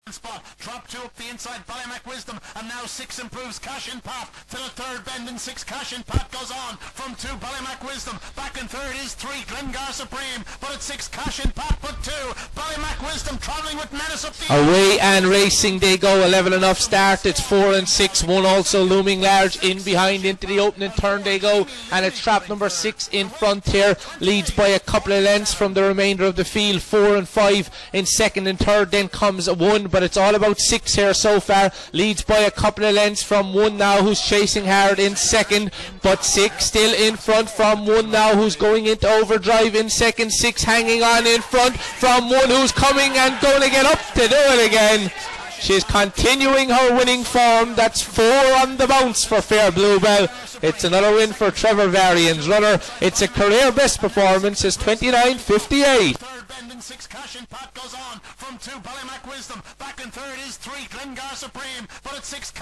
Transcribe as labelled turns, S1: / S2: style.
S1: spot. Drop 2 up the inside, Ballymac Wisdom, and now 6 improves Cash in Pat to the third bend, and 6 Cash in Pat goes on from 2 Ballymac Wisdom. Back in third is 3 Glengar Supreme, but at 6 Cash in Pat, but 2 Ballymac Wisdom travelling with menace up the
S2: away and racing they go. A level enough start. It's 4 and 6. 1 also looming large in behind. Into the opening turn they go, and it's trap number 6 in front here, leads by a couple of lengths from the remainder of the field. 4 and 5 in second and third, then comes 1, but it's all about 6 here so far, leads by a couple of lengths from 1 now, who's chasing hard in second, but 6 still in front from 1 now, who's going into overdrive in second. 6 hanging on in front from 1, who's coming and going to get up to do it again. She's continuing her winning form. That's 4 on the bounce for Fair Bluebell. It's another win for Trevor Varian's runner. It's a career best performance. It's 29.58.
S1: third bend, and 6 Cash in Pat goes on from 2 Ballymac Wisdom. Back in third is 3 Glengar Supreme, but at 6